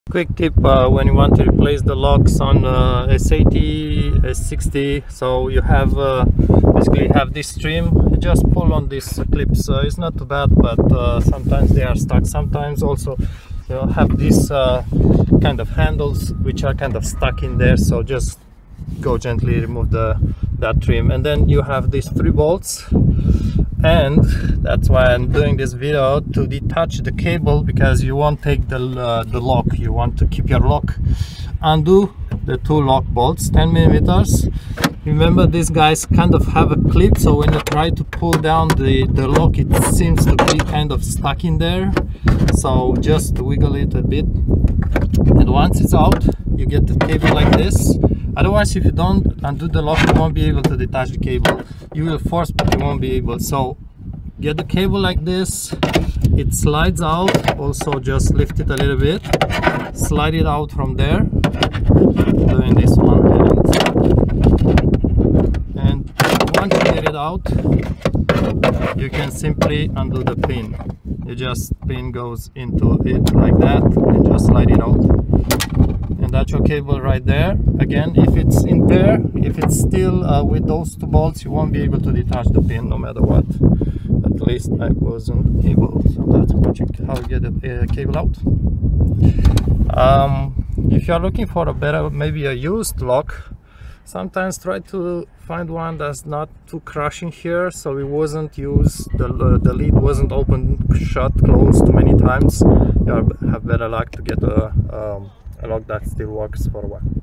Quick tip when you want to replace the locks on S80, S60, so you have basically have this trim. You just pull on these clips. It's not too bad, but sometimes they are stuck. Sometimes also you have these kind of handles which are kind of stuck in there, so just go gently remove that trim. And then you have these 3 bolts, and that's why I'm doing this video, to detach the cable, because you won't take the lock. You want to keep your lock. Undo the 2 lock bolts, 10 millimeters. Remember, these guys kind of have a clip, so when you try to pull down the lock, it seems to be kind of stuck in there, so just wiggle it a bit, and once it's out, you get the cable like this. Otherwise, if you don't undo the lock, you won't be able to detach the cable. You will force, but you won't be able. So get the cable like this, it slides out. Also just lift it a little bit, slide it out from there, doing this one hand. And once you get it out, you can simply undo the pin. You just pin goes into it like that and just slide it out. And that's your cable right there. Again, if it's in there, if it's still with those 2 bolts, you won't be able to detach the pin no matter what. At least I wasn't able. So that's how you get the cable out. If you're looking for a better, maybe a used lock, sometimes try to find one that's not too crushing here, so it wasn't used, the lid wasn't open, shut, closed too many times. You have better luck to get a lock that still works for a while.